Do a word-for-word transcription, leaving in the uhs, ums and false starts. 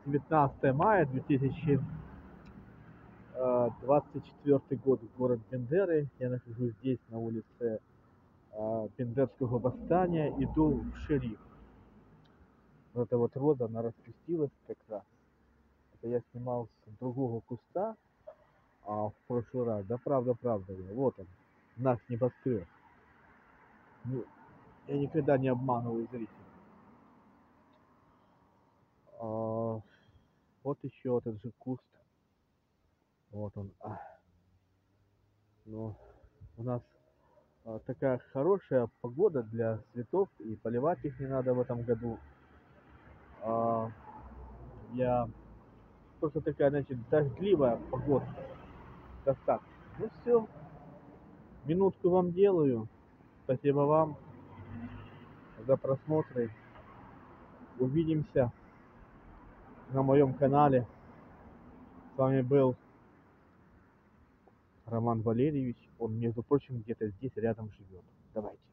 девятнадцатое мая две тысячи двадцать четвёртый год, город Бендеры. Я нахожусь здесь, на улице э, Бендерского восстания. Иду в шериф. Вот эта вот роза, она распустилась как раз. Это я снимал с другого куста а, в прошлый раз. Да, правда, правда. Вот он, наш небоскреб. Ну, я никогда не обманываю зрителей. А, вот еще этот же куст. Вот он. А, ну, у нас а, такая хорошая погода для цветов, и поливать их не надо в этом году. А, я просто такая, значит, дождливая погода. Достаточно. Ну все, минутку вам делаю. Спасибо вам за просмотры. Увидимся на моем канале. С вами был Роман Валерьевич. Он, между прочим, где-то здесь рядом живет. Давайте.